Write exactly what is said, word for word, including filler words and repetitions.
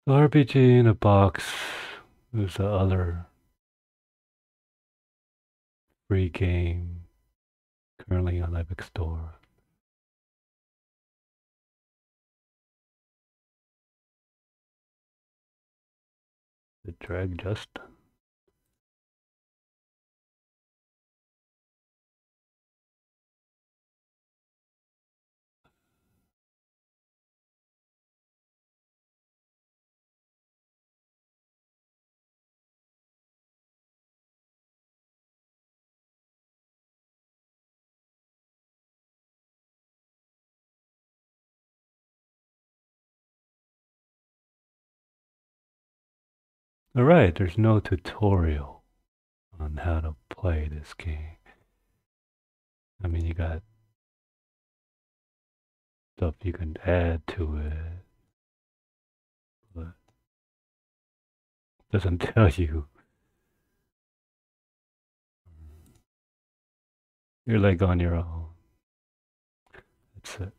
R P G in a Box is the other free game currently on Epic Store. The drag just Alright, there's no tutorial on how to play this game. I mean, you got stuff you can add to it, but it doesn't tell you. You're like on your own. That's it.